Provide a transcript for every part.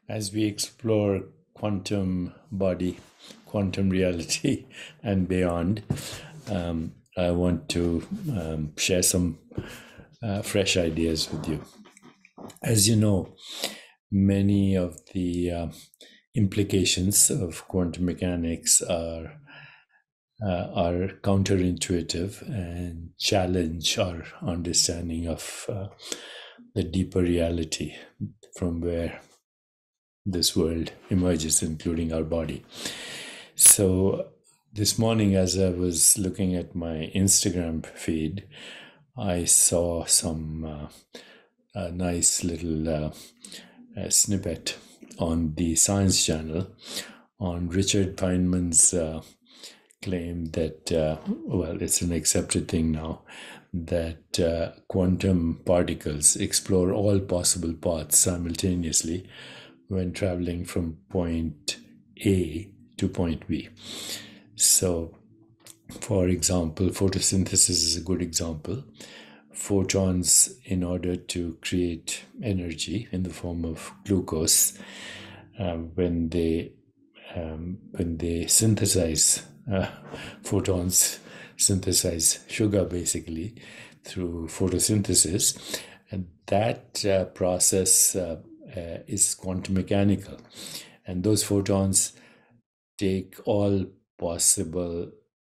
as we explore quantum body, quantum reality, and beyond, I want to share some fresh ideas with you. As you know, many of the implications of quantum mechanics are counterintuitive and challenge our understanding of the deeper reality from where this world emerges, including our body. So, this morning, as I was looking at my Instagram feed, I saw some nice little snippet on the Science Channel on Richard Feynman's claim that, well, it's an accepted thing now, that quantum particles explore all possible paths simultaneously when traveling from point A to point B. So, for example, photosynthesis is a good example. Photons, in order to create energy in the form of glucose, when they synthesize photons, synthesize sugar basically through photosynthesis, and that process is quantum mechanical, and those photons take all possible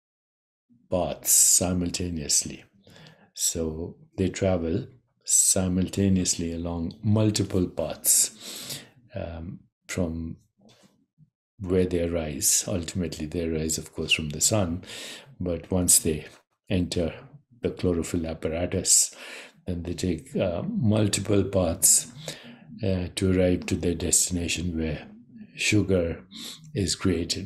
paths simultaneously. So they travel simultaneously along multiple paths from where they arise. Ultimately, they arise, of course, from the sun, but once they enter the chlorophyll apparatus, then they take multiple paths to arrive to their destination where sugar is created.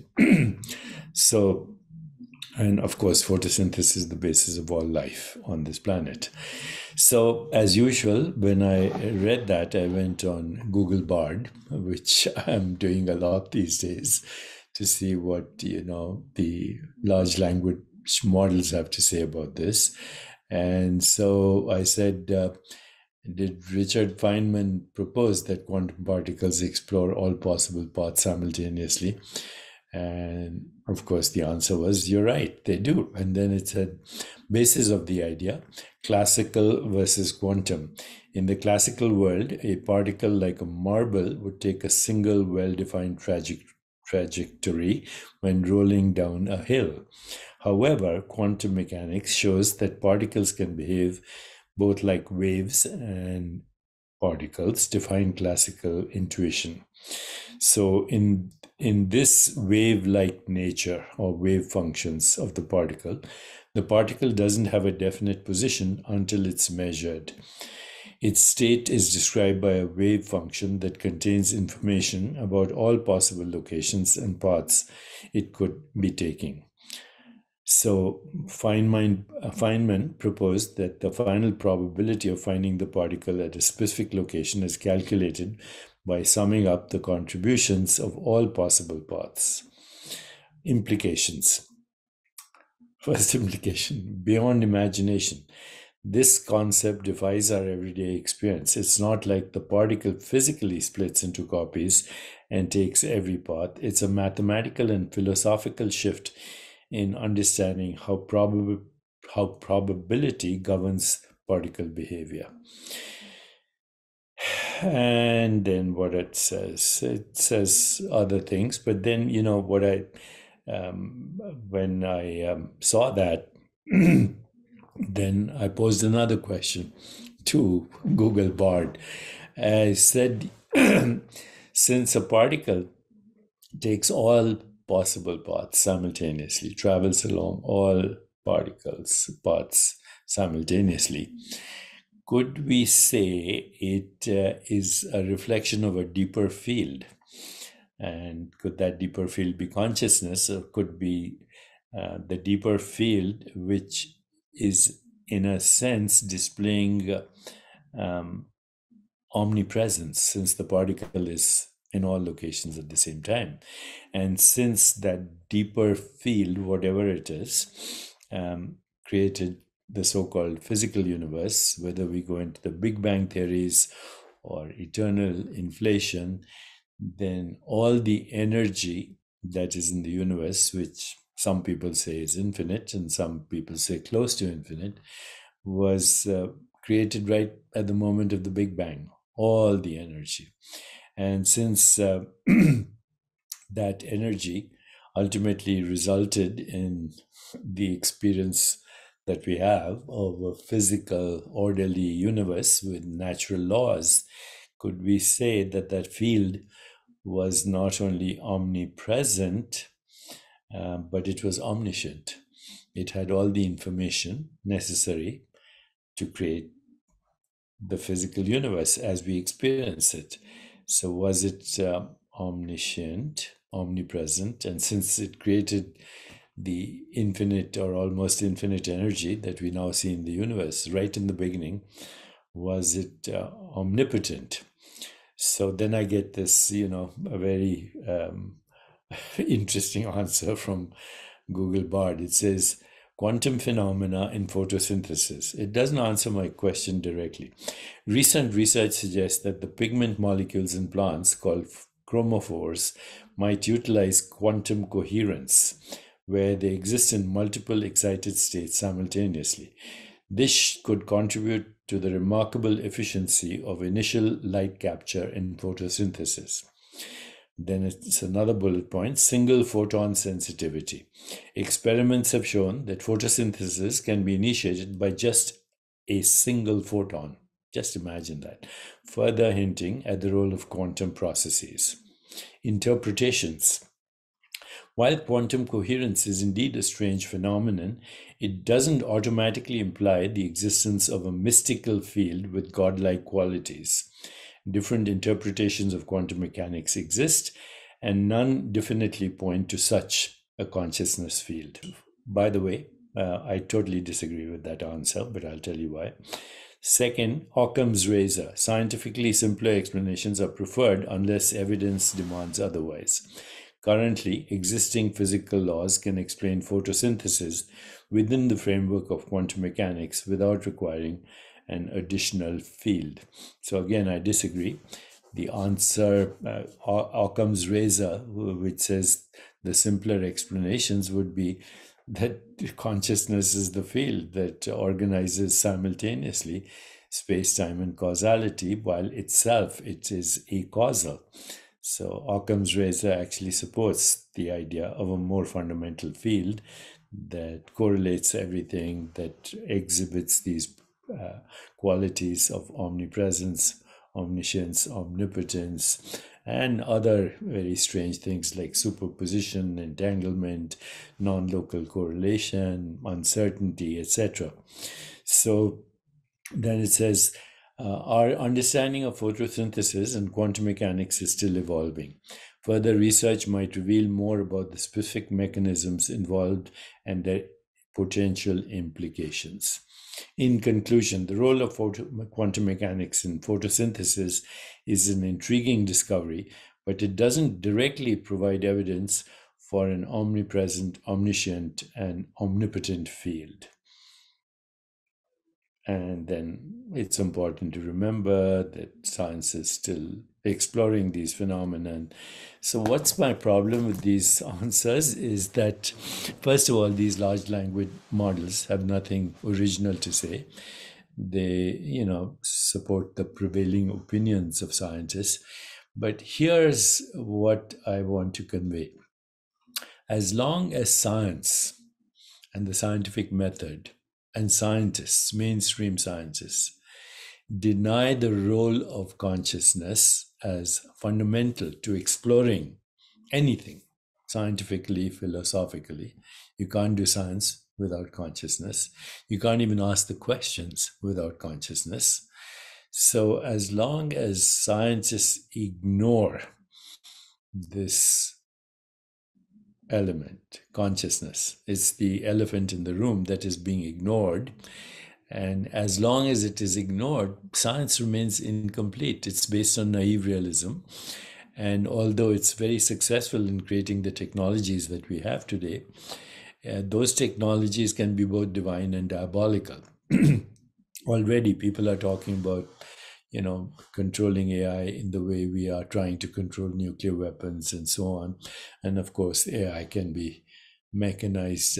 So, and of course, photosynthesis is the basis of all life on this planet. So, as usual, when I read that, I went on Google Bard, which I'm doing a lot these days, to see what the large language models have to say about this. And so I said, did Richard Feynman propose that quantum particles explore all possible paths simultaneously? And of course, the answer was, you're right, they do. And then it said, basis of the idea, classical versus quantum. In the classical world, a particle like a marble would take a single well-defined trajectory when rolling down a hill. However, quantum mechanics shows that particles can behave both like waves and particles, define classical intuition. So in this wave-like nature or wave functions of the particle doesn't have a definite position until it's measured. Its state is described by a wave function that contains information about all possible locations and paths it could be taking. So Feynman proposed that the final probability of finding the particle at a specific location is calculated by summing up the contributions of all possible paths. Implications. First implication, beyond imagination. This concept defies our everyday experience. It's not like the particle physically splits into copies and takes every path. It's a mathematical and philosophical shift in understanding how probability governs particle behavior. And then what it says other things, but then what when I saw that, then I posed another question to Google Bard. I said, since a particle takes all possible paths simultaneously, travels along all paths simultaneously, could we say it is a reflection of a deeper field? And could that deeper field be consciousness, or could be the deeper field, which is in a sense displaying omnipresence, since the particle is in all locations at the same time? And since that deeper field, whatever it is, created the so-called physical universe, whether we go into the Big Bang theories or eternal inflation, then all the energy that is in the universe, which some people say is infinite and some people say close to infinite, was created right at the moment of the Big Bang, all the energy. And since that energy ultimately resulted in the experience that we have of a physical, orderly universe with natural laws, could we say that that field was not only omnipresent, but it was omniscient? It had all the information necessary to create the physical universe as we experience it. So, was it omniscient, omnipresent? And since it created the infinite or almost infinite energy that we now see in the universe right in the beginning, was it omnipotent? So then I get this, a very interesting answer from Google Bard. It says, quantum phenomena in photosynthesis. It doesn't answer my question directly. Recent research suggests that the pigment molecules in plants called chromophores might utilize quantum coherence, where they exist in multiple excited states simultaneously. This could contribute to the remarkable efficiency of initial light capture in photosynthesis. Then it's another bullet point, single photon sensitivity. Experiments have shown that photosynthesis can be initiated by just a single photon. Just imagine that. Further hinting at the role of quantum processes. Interpretations. While quantum coherence is indeed a strange phenomenon, it doesn't automatically imply the existence of a mystical field with godlike qualities. Different interpretations of quantum mechanics exist, and none definitely point to such a consciousness field. By the way, I totally disagree with that answer, but I'll tell you why. Second, Occam's razor. Scientifically simpler explanations are preferred unless evidence demands otherwise. Currently, existing physical laws can explain photosynthesis within the framework of quantum mechanics without requiring an additional field. So again, I disagree. The answer, Occam's razor, which says the simpler explanations would be that consciousness is the field that organizes simultaneously space-time and causality, while itself it is acausal. So Occam's razor actually supports the idea of a more fundamental field that correlates everything, that exhibits these qualities of omnipresence, omniscience, omnipotence, and other very strange things like superposition, entanglement, non-local correlation, uncertainty, etc. So then it says, our understanding of photosynthesis and quantum mechanics is still evolving. Further research might reveal more about the specific mechanisms involved and their potential implications. In conclusion, the role of quantum mechanics in photosynthesis is an intriguing discovery, but it doesn't directly provide evidence for an omnipresent, omniscient, and omnipotent field. And then it's important to remember that science is still exploring these phenomena. So what's my problem with these answers is that, first of all, these large language models have nothing original to say. They, support the prevailing opinions of scientists. But here's what I want to convey. As long as science and the scientific method and scientists, mainstream scientists, deny the role of consciousness as fundamental to exploring anything scientifically, philosophically. You can't do science without consciousness. You can't even ask the questions without consciousness. So as long as scientists ignore this element, consciousness, it's the elephant in the room that is being ignored. And as long as it is ignored, science remains incomplete. It's based on naive realism. And although it's very successful in creating the technologies that we have today, those technologies can be both divine and diabolical. Already people are talking about, controlling AI in the way we are trying to control nuclear weapons and so on. And of course, AI can be mechanized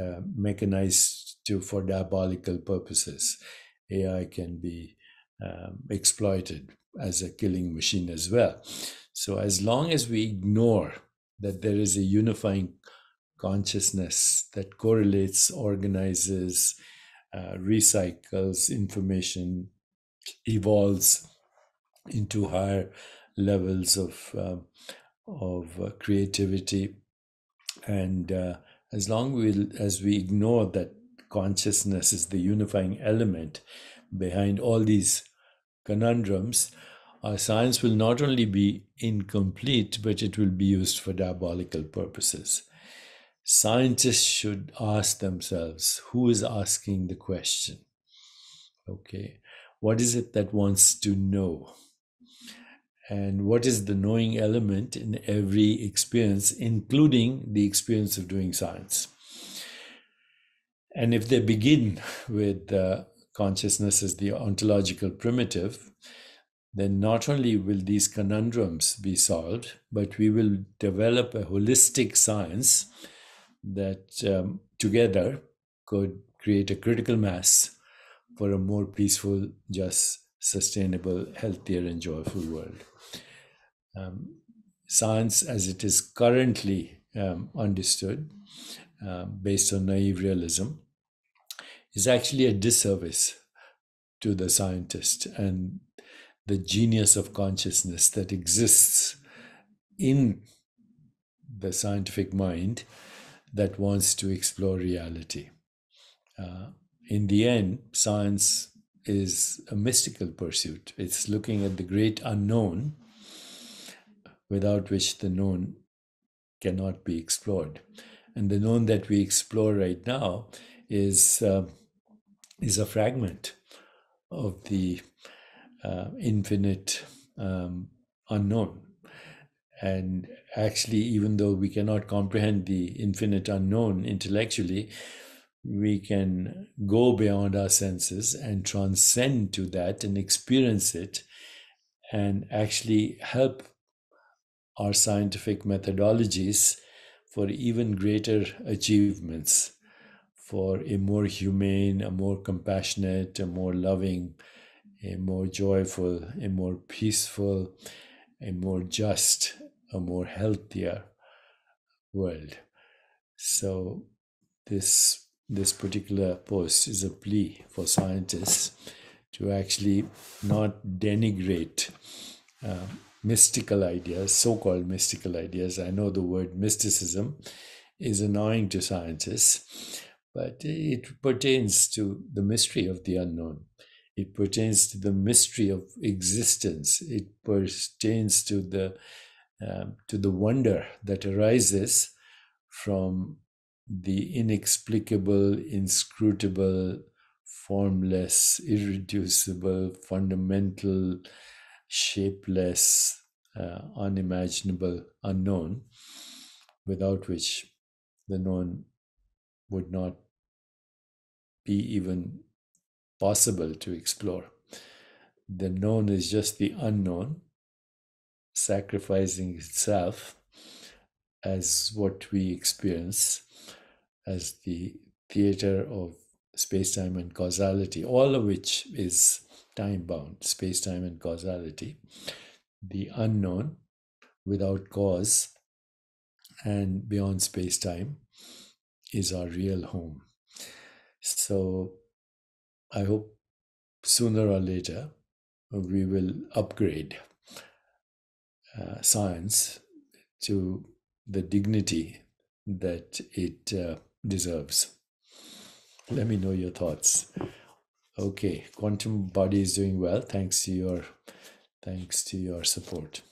for diabolical purposes. AI can be exploited as a killing machine as well. So as long as we ignore that there is a unifying consciousness that correlates, organizes, recycles information, evolves into higher levels of creativity, and as long as we ignore that consciousness is the unifying element behind all these conundrums, our science will not only be incomplete, but it will be used for diabolical purposes. Scientists should ask themselves, who is asking the question? Okay, what is it that wants to know? And what is the knowing element in every experience, including the experience of doing science? And if they begin with consciousness as the ontological primitive, then not only will these conundrums be solved, but we will develop a holistic science that together could create a critical mass for a more peaceful, just, sustainable, healthier, and joyful world. Science, as it is currently understood, based on naive realism, is actually a disservice to the scientist and the genius of consciousness that exists in the scientific mind that wants to explore reality. In the end, science is a mystical pursuit. It's looking at the great unknown, without which the known cannot be explored. And the known that we explore right now is a fragment of the infinite unknown. And actually, even though we cannot comprehend the infinite unknown intellectually, we can go beyond our senses and transcend to that and experience it, and actually help our scientific methodologies for even greater achievements, for a more humane, a more compassionate, a more loving, a more joyful, a more peaceful, a more just, a more healthier world. So this particular post is a plea for scientists to actually not denigrate mystical ideas, so-called mystical ideas. I know the word mysticism is annoying to scientists, but it pertains to the mystery of the unknown. It pertains to the mystery of existence. It pertains to the wonder that arises from the inexplicable, inscrutable, formless, irreducible, fundamental, shapeless, unimaginable unknown, without which the known would not be even possible to explore. The known is just the unknown, sacrificing itself as what we experience as the theater of space-time and causality, all of which is time-bound, space-time and causality. The unknown, without cause and beyond space-time, is our real home. So I hope sooner or later we will upgrade science to the dignity that it deserves. Let me know your thoughts. Okay, Quantum Body is doing well thanks to your support.